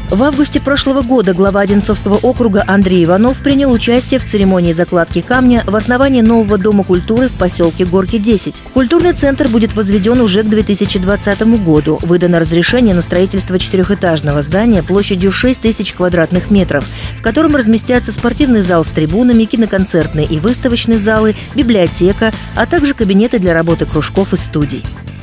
В августе прошлого года глава Одинцовского округа Андрей Иванов принял участие в церемонии закладки камня в основании нового дома культуры в поселке Горки 10. Культурный центр будет возведен уже к 2020 году. Выдано разрешение на строительство 4-этажного здания площадью 6 тысяч квадратных метров, в котором разместятся спортивный зал с трибунами, киноконцертные и выставочные залы, библиотека, а также кабинеты для работы кружков и студий.